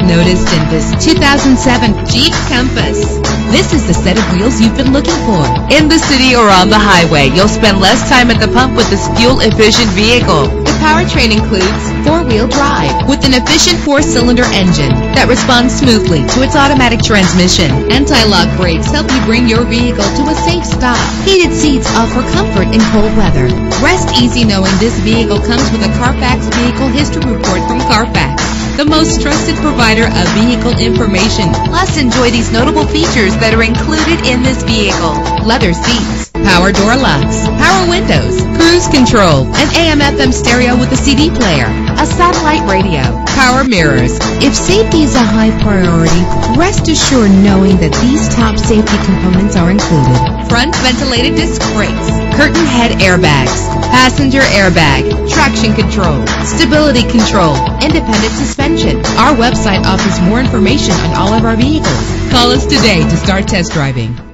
noticed in this 2007 Jeep Compass. This is the set of wheels you've been looking for. In the city or on the highway, you'll spend less time at the pump with this fuel-efficient vehicle. The powertrain includes four-wheel drive with an efficient four-cylinder engine that responds smoothly to its automatic transmission. Anti-lock brakes help you bring your vehicle to a safe stop. Heated seats offer comfort in cold weather. Rest easy knowing this vehicle comes with a Carfax Vehicle History Report from Carfax, the most trusted provider of vehicle information. Plus, enjoy these notable features that are included in this vehicle: leather seats, power door locks, power windows, cruise control, an AM/FM stereo with a CD player, a satellite radio, power mirrors. If safety is a high priority, rest assured knowing that these top safety components are included: front ventilated disc brakes, curtain head airbags, passenger airbag, traction control, stability control, independent suspension. Our website offers more information on all of our vehicles. Call us today to start test driving.